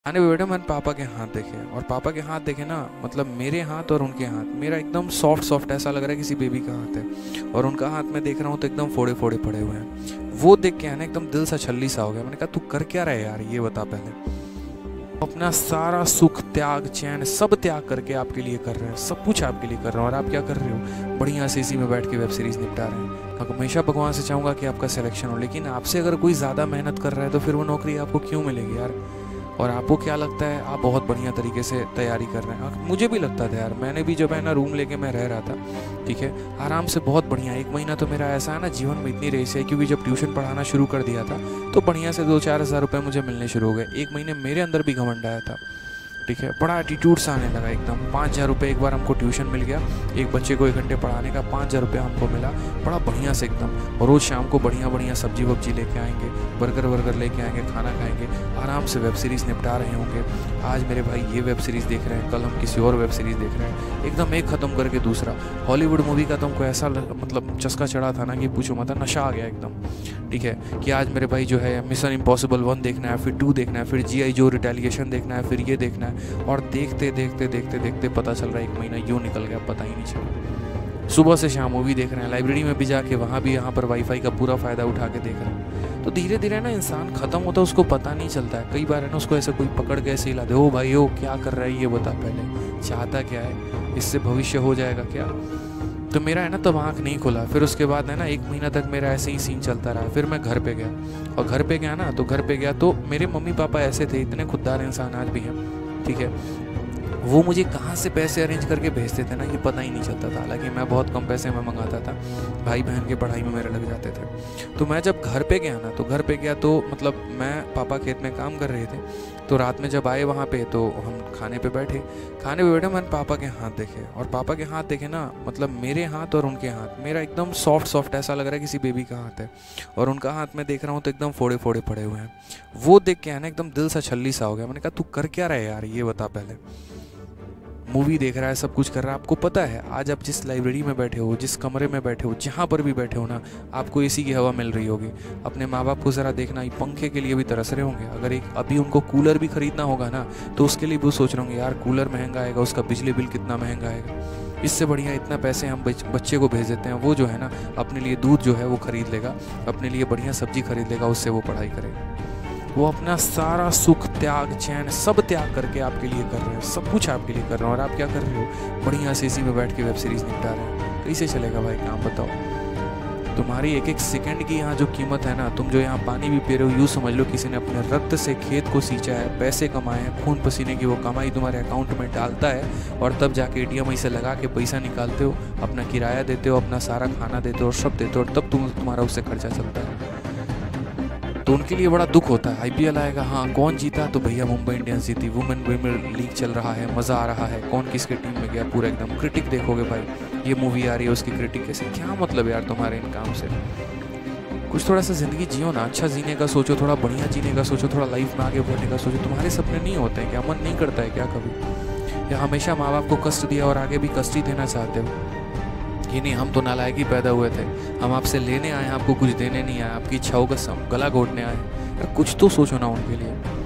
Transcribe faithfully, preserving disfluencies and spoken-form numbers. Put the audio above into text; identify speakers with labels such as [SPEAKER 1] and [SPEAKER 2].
[SPEAKER 1] खाने पे बैठे मैंने पापा के हाथ देखे और पापा के हाथ देखे ना, मतलब मेरे हाथ और उनके हाथ, मेरा एकदम सॉफ्ट सॉफ्ट ऐसा लग रहा है किसी बेबी का हाथ है और उनका हाथ मैं देख रहा हूँ तो एकदम फोड़े फोड़े पड़े हुए हैं। वो देख के है ना एकदम दिल सा छल्ली सा हो गया। मैंने कहा तू कर क्या रहा है यार, ये बता पहले। अपना सारा सुख त्याग चैन सब त्याग करके आपके लिए कर रहे हैं, सब कुछ आपके लिए कर रहे हैं और आप क्या कर रहे हो, बढ़िया से इसी में बैठ के वेब सीरीज निपटा रहे हैं। हमेशा भगवान से चाहूँगा कि आपका सिलेक्शन हो, लेकिन आपसे अगर कोई ज़्यादा मेहनत कर रहा है तो फिर वो नौकरी आपको क्यों मिलेगी यार। और आपको क्या लगता है आप बहुत बढ़िया तरीके से तैयारी कर रहे हैं। मुझे भी लगता था यार, मैंने भी जब है ना रूम लेके मैं रह रहा था, ठीक है, आराम से बहुत बढ़िया एक महीना तो मेरा ऐसा है ना जीवन में इतनी रेस है, क्योंकि जब ट्यूशन पढ़ाना शुरू कर दिया था तो बढ़िया से दो चार हज़ार रुपये मुझे मिलने शुरू हो गए। एक महीने मेरे अंदर भी घमंड आया था, ठीक है, बड़ा एटीट्यूड सा आने लगा एकदम। पाँच हज़ार रुपये एक बार हमको ट्यूशन मिल गया, एक बच्चे को एक घंटे पढ़ाने का पाँच हज़ार रुपया हमको मिला, बड़ा बढ़िया से एकदम। और रोज़ शाम को बढ़िया बढ़िया सब्जी वब्जी लेके आएंगे, बर्गर वर्गर लेके आएंगे, खाना खाएंगे, आराम से वेब सीरीज़ निपटा रहे होंगे। आज मेरे भाई ये वेब सीरीज़ देख रहे हैं, कल हम किसी और वेब सीरीज़ देख रहे हैं, एकदम एक ख़त्म करके दूसरा। हॉलीवुड मूवी का तो हमको ऐसा मतलब चस्का चढ़ा था ना कि पूछो मत, नशा आ गया एकदम, ठीक है, कि आज मेरे भाई जो है मिशन इम्पॉसिबल वन देखना है, फिर टू देखना है, फिर जी आई जो रिटेलिएशन देखना है, फिर ये देखना है। और देखते देखते देखते देखते पता चल रहा है एक महीना यूँ निकल गया, पता ही नहीं चला। सुबह से शाम मूवी देख रहे हैं, लाइब्रेरी में भी जाके वहाँ भी यहाँ पर वाईफाई का पूरा फ़ायदा उठा के देख रहे हैं। तो धीरे धीरे ना इंसान ख़त्म होता है, उसको पता नहीं चलता है। कई बार है ना उसको ऐसे कोई पकड़ के ऐसे हिला दे, ओ भाई ओ क्या कर रहा है ये बता पहले, चाहता क्या है, इससे भविष्य हो जाएगा क्या। तो मेरा है ना तब आँख नहीं खुला। फिर उसके बाद है ना एक महीना तक मेरा ऐसे ही सीन चलता रहा। फिर मैं घर पे गया और घर पे गया ना तो घर पे गया तो मेरे मम्मी पापा ऐसे थे, इतने खुददार इंसान आज भी हैं, ठीक है, वो मुझे कहाँ से पैसे अरेंज करके भेजते थे ना ये पता ही नहीं चलता था। हालांकि मैं बहुत कम पैसे में मंगाता था, भाई बहन की पढ़ाई में मेरे लग जाते थे। तो मैं जब घर पे गया ना तो घर पे गया तो मतलब मैं पापा खेत में काम कर रहे थे, तो रात में जब आए वहाँ पे तो हम खाने पे बैठे खाने पे बैठे मैंने पापा के हाथ देखे और पापा के हाथ देखे ना, मतलब मेरे हाथ और उनके हाथ, मेरा एकदम सॉफ्ट सॉफ्ट ऐसा लग रहा है किसी बेबी का हाथ है और उनका हाथ मैं देख रहा हूँ तो एकदम फोड़े फोड़े पड़े हुए हैं। वो देख के है ना एकदम दिल सा छल्ली सा हो गया। मैंने कहा तू कर क्या रहा है यार, ये बता पहले। मूवी देख रहा है, सब कुछ कर रहा है, आपको पता है आज आप जिस लाइब्रेरी में बैठे हो, जिस कमरे में बैठे हो, जहाँ पर भी बैठे हो ना, आपको एसी की हवा मिल रही होगी। अपने माँ बाप को ज़रा देखना, पंखे के लिए भी तरस रहे होंगे। अगर एक अभी उनको कूलर भी खरीदना होगा ना तो उसके लिए भी सोच रहे होंगे यार कूलर महंगा आएगा, उसका बिजली बिल कितना महंगा आएगा, इससे बढ़िया इतना पैसे हम बच्चे को भेज देते हैं, वो जो है ना अपने लिए दूध जो है वो खरीद लेगा, अपने लिए बढ़िया सब्जी खरीद लेगा, उससे वो पढ़ाई करेगा। वो अपना सारा सुख त्याग चैन सब त्याग करके आपके लिए कर रहे हैं, सब कुछ आपके लिए कर रहे हैं और आप क्या कर रहे हो, बढ़िया से इसी में बैठ के वेब सीरीज़ निपटा रहे हैं। कैसे चलेगा भाई काम बताओ। तुम्हारी एक एक सेकंड की यहाँ जो कीमत है ना, तुम जो यहाँ पानी भी पी रहे हो, यूँ समझ लो किसी ने अपने रक्त से खेत को सींचा है, पैसे कमाए हैं, खून पसीने की वो कमाई तुम्हारे अकाउंट में डालता है और तब जाके ए टी एम से लगा के पैसा निकालते हो, अपना किराया देते हो, अपना सारा खाना देते हो और सब देते हो, तब तुम तुम्हारा उससे खर्चा चलता है। तो उनके लिए बड़ा दुख होता है। आई पी एल आएगा, हाँ कौन जीता, तो भैया मुंबई इंडियंस जीती, वुमेन प्रीमियर लीग चल रहा है, मज़ा आ रहा है, कौन किसके टीम में गया, पूरा एकदम क्रिटिक देखोगे भाई, ये मूवी आ रही है उसकी क्रिटिक कैसे, क्या मतलब यार तुम्हारे इन काम से। कुछ थोड़ा सा ज़िंदगी जियो ना, अच्छा जीने का सोचो, थोड़ा बढ़िया जीने का सोचो, थोड़ा लाइफ में आगे बढ़ने का सोचो। तुम्हारे सपने नहीं होते हैं क्या, मन नहीं करता है क्या कभी, या हमेशा माँ बाप को कष्ट दिया और आगे भी कष्ट ही देना चाहते हो कि नहीं हम तो नालायक ही पैदा हुए थे, हम आपसे लेने आए हैं, आपको कुछ देने नहीं आए, आपकी इच्छाओं का गला घोटने आए। कुछ तो सोचो ना उनके लिए।